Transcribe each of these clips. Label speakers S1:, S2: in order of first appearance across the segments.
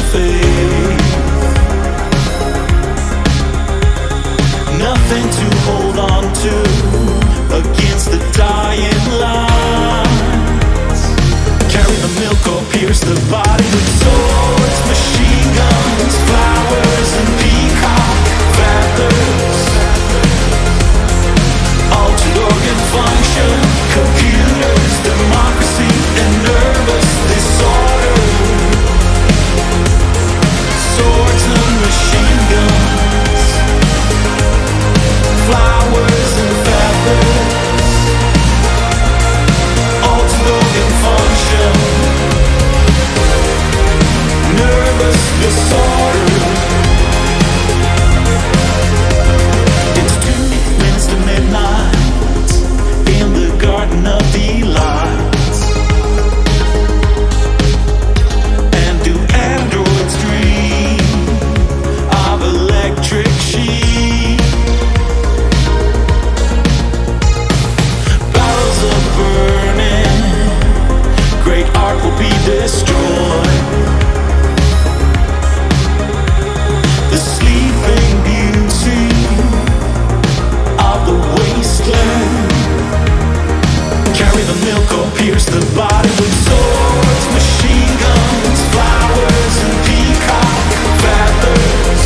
S1: faith, nothing to hold on to against the dying lines. Carry the milk or pierce the body with swords, machine guns, flowers and peacock feathers. Altered organ function, computers, democracy and nervous disorder. Swords and machine guns, flowers and feathers. Altered organ function, nervous disorder. It's 2 minutes to midnight in the Garden of Delights. And do androids dream of electric sheep? Battles are burning, great art will be destroyed. The sleeping beauty of the wasteland. Carry the milk or pierce the body with swords, machine guns, flowers and peacock feathers.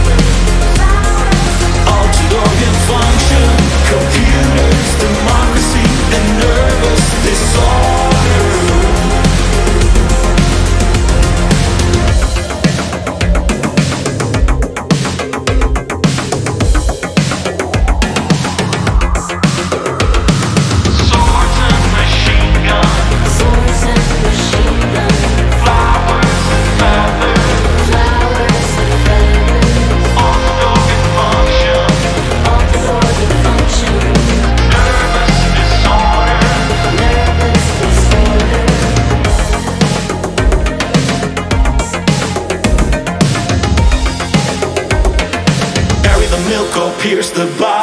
S1: Altered organ function, computers, democracy and nervous disorder. Swords and machine guns, flowers and feathers. Altered organ function, nervous disorder. Carry the milk or pierce the body